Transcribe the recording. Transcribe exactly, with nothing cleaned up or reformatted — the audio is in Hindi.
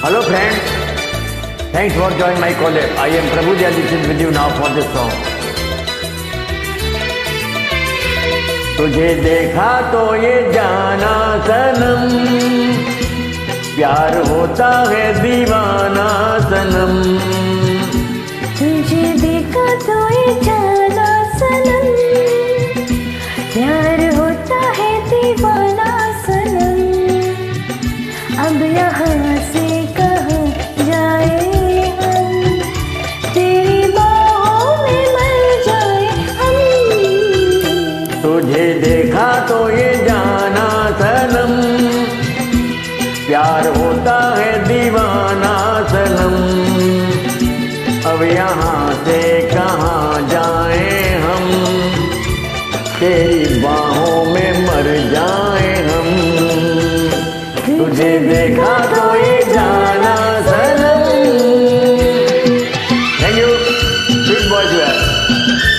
Hello friends, thanks for joining my collab. I am Prabhu Dixit with you now for this song. तुझे देखा तो ये जाना सनम, प्यार होता है दीवाना सनम। तुझे देखा तो ये जाना सनम, प्यार होता है दीवाना सनम। अब यहाँ से कहाँ जाए हम, तेरी बाहों में मर जाए हम। तुझे देखा तो ये जाना सनम, प्यार होता है दीवाना सनम। अब यहाँ से कहाँ जाए हम, तेरी बाहों में मर जाए हम। तुझे देखा तो ये जाना सनम। Thank you, sweet boy.